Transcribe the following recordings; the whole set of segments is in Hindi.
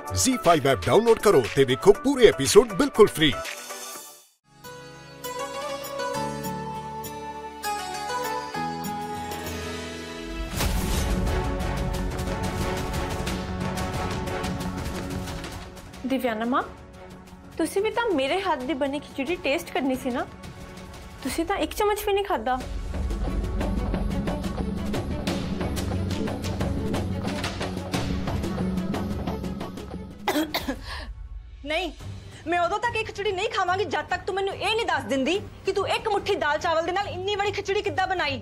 ZEE5 ऐप डाउनलोड करो ते देखो पूरे एपिसोड बिल्कुल फ्री। दिव्याना मां, तुसी भी तो मेरे हाथ दी बनी खिचड़ी टेस्ट करनी सी ना। तुसी तो एक चम्मच भी नहीं खादा। नहीं, मैं उदों तक एक खिचड़ी नहीं खावांगी जब तक तू मैनू ये नहीं दस दिंदी कि तू एक मुट्ठी दाल चावल दे नाल इन्नी बड़ी खिचड़ी किद्दां बनाई।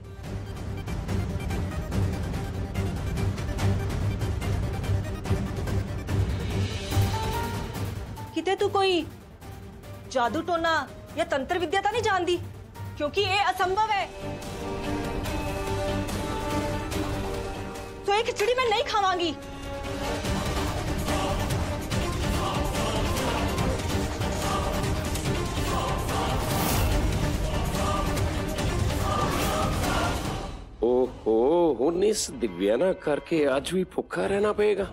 किते तू कोई जादू टोना या तंत्र विद्या तो नहीं जानती, क्योंकि ये असंभव है। तो ये खिचड़ी मैं नहीं खावांगी। ओहो, हुन इस दिव्याना करके आज भी भुखा रहना पड़ेगा।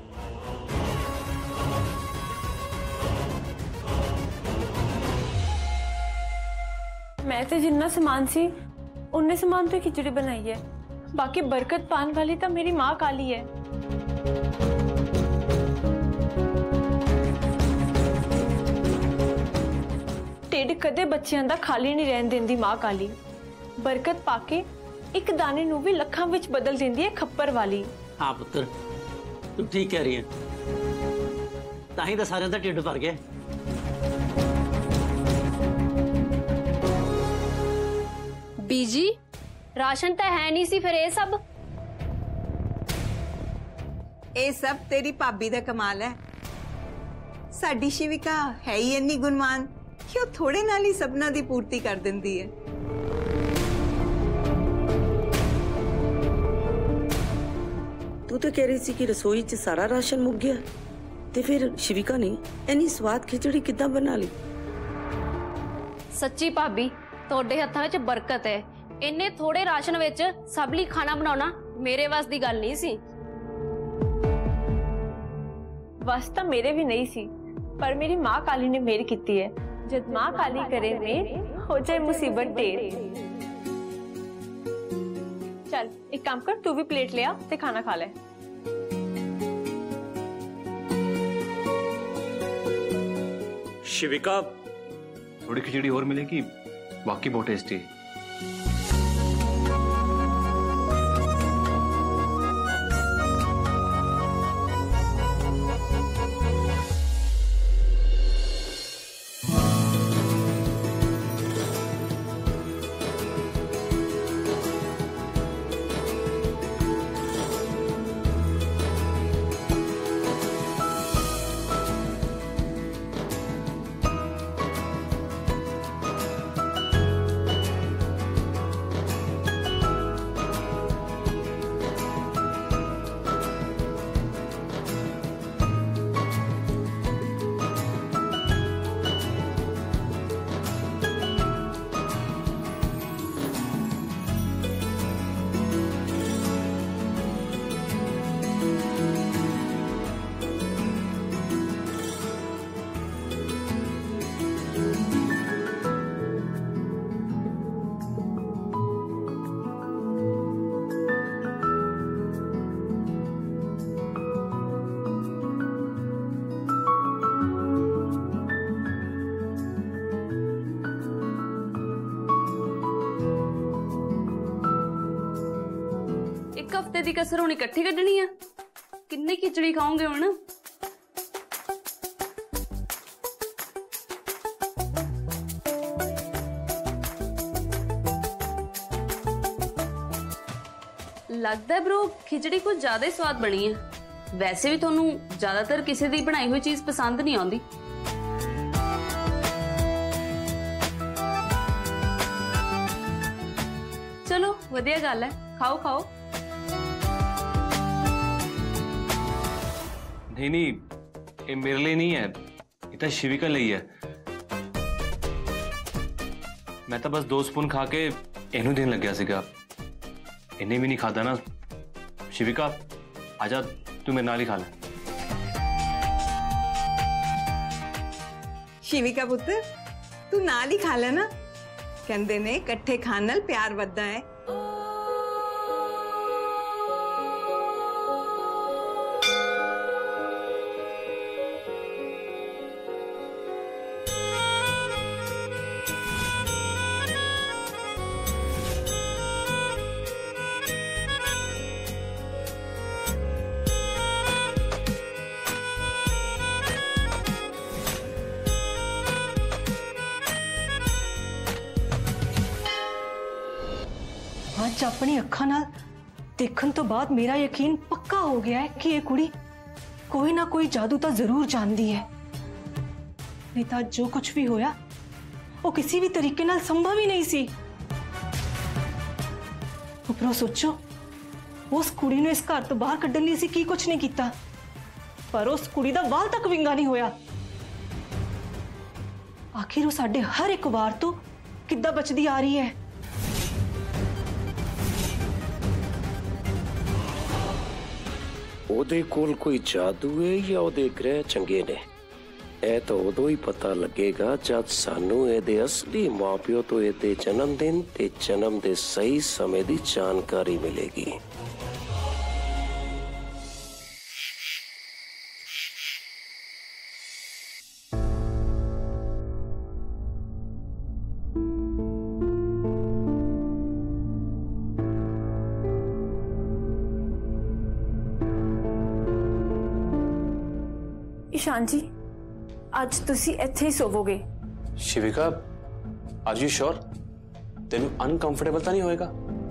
मैं तो जिन्ना सामान सी उन्ने सामान तो खिचड़ी बनाई है, बाकी बरकत पान वाली तो मेरी माँ काली है। ढिड कदे बच्चियां दा खाली नहीं रहन देंदी माँ काली। बरकत पाके एक दाने नू भी लखां विच बदल देंदी है खप्पर वाली। हाँ पुत्र, तू ठीक कह रही है, ताही तो सारे दा ढिड भर गया। बीजी राशन तो है नहीं सी, फिर ये सब तेरी भाभी दा कमाल है। साडी शिविका है ही इन्नी गुणवान कि वो थोड़े नाल ही सबना दी पूर्ति कर दिंदी है। तू तो कह रही थी कि रसोई च सारा राशन मुक गया, ते फिर शिविका ने इन्नी स्वाद खिचड़ी किद्दां बना ली? सच्ची भाभी, तोड़े हत्थां विच बरकत है। इन्ने थोड़े राशन विच सब लई खाना बनाना मेरे वास दी गल नहीं सी। बस तो मेरे भी नहीं सी, पर मेरी माँ काली ने मेर कीती है। जब माँ काली करे मेर, हो जाए मुसीबत ढेर। चल एक काम कर, तू भी प्लेट ले आ ते खाना खा ले। शिविका, थोड़ी खिचड़ी और मिलेगी, वाकई बहुत टेस्टी है। हफ्ते दी कसर हुण इकट्ठी कड्ढनी है। किन्नी खिचड़ी खाओगे हुण? लगता है ब्रो खिचड़ी कुछ ज्यादा ही स्वाद बनी है। वैसे भी थोनू ज्यादातर किसी दी बनाई हुई चीज पसंद नहीं आती। चलो वधिया गल है, खाओ खाओ। नहीं, ये मेरे लिए नहीं है, ये तो शिविका लिए है। मैं तो बस 2 स्पून खा के इनू देन लग गया सीगा। इन्हें भी नहीं खाता ना। शिविका आजा, तू मेरे नाल ही खा ले। शिविका पुत्र तू नाल ही खा लेना, कहंदे ने इकट्ठे खाण नाल प्यार वधदा है। ਅੱਜ अपनी ਅੱਖਾਂ ਨਾਲ देखने तो बाद मेरा यकीन पक्का हो गया है कि ये कुड़ी कोई ना कोई जादू तो जरूर जानती है। नहीं तो जो कुछ भी होया वो किसी भी तरीके नाल संभव ही नहीं सी। उपरों सोचो उस कुड़ी ने इस घर तो बाहर कड्ढण लई की कुछ नहीं किया, पर उस कुड़ी दा वाल तक विंगा नहीं होया। आखिर वो साडे हर एक वार तो किद्दां बचदी आ रही है। ਉਹਦੇ ਕੋਲ ਕੋਈ ਜਾਦੂ ਹੈ ਜਾਂ ਉਹਦੇ ਗ੍ਰਹਿ ਚੰਗੇ ਨੇ? ਇਹ ਤਾਂ ਉਦੋਂ ਹੀ ਪਤਾ ਲੱਗੇਗਾ ਜਦ ਸਾਨੂੰ ਇਹਦੇ ਅਸਲੀ ਮਾਪਿਓ ਤੋਂ ਇਹਦੇ ਜਨਮ ਦਿਨ ਤੇ ਜਨਮ ਦੇ ਸਹੀ ਸਮੇਂ ਦੀ ਜਾਣਕਾਰੀ ਮਿਲੇਗੀ। ईशान जी आज तुसी ਇੱਥੇ ਹੀ ਸੋਵੋਗੇ। Shivika are you sure? तेन अनकंफर्टेबल तो नहीं होएगा?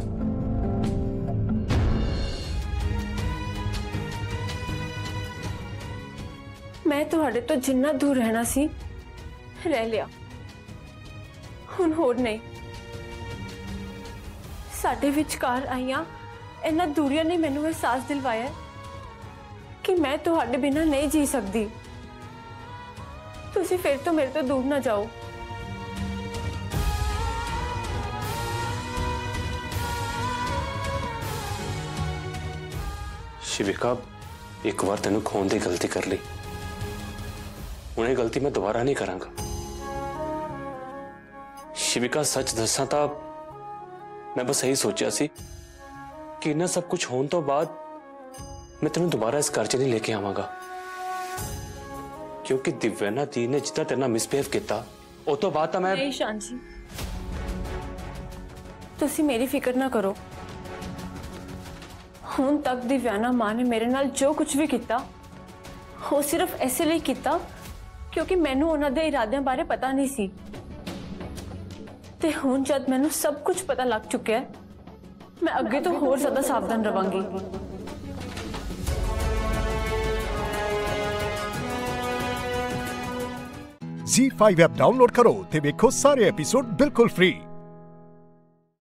मैं तुहाडे तो जिन्ना दूर रहना सी रह लिया, हुण होर नहीं। साडे विचकार आईयां इन्हां दूरियां ने मैनूं एहसास दिलवाया कि मैं तुहाडे बिना नहीं जी सकती। तुसी फिर तो मेरे तो दूर ना जाओ। शिविका एक बार तेन खोन की गलती कर ली, उन्हें गलती मैं दोबारा नहीं करांगा। शिविका सच दसा तो मैं बस यही सोचा सी कि इन्ना सब कुछ होने तो बाद मैं तेन दोबारा इस घर च नहीं लेके आवांगा, क्योंकि दिव्याना दी ने जितना तेरे नाल मिसबिहेव किया उस तो बाद तो मैं नहीं ईशान जी, तुसी मेरी फिक्र ना करो। हुण तक दिव्याना मां ने मेरे नाल जो कुछ भी किया वो सिर्फ ऐसे लिए किया क्योंकि मैनू उन्हां दे इरादियां बारे पता नहीं सी। ते हुण जद मैनू सब कुछ पता लग चुका है, मैं अगे तो होर ज्यादा सावधान रवांगी। Z5 ऐप डाउनलोड करो ते देखो सारे एपिसोड बिल्कुल फ्री।